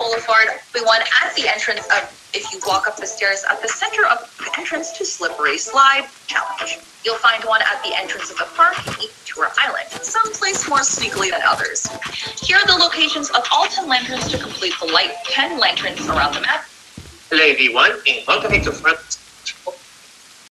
Boulevard, we want at the entrance of, if you walk up the stairs at the center of the entrance to Slippery Slide Challenge. You'll find one at the entrance of the park, Tour Island, some placed more sneakily than others. Here are the locations of all 10 lanterns to complete the light 10 lanterns around the map. Hello everyone, and welcome to Fortnite.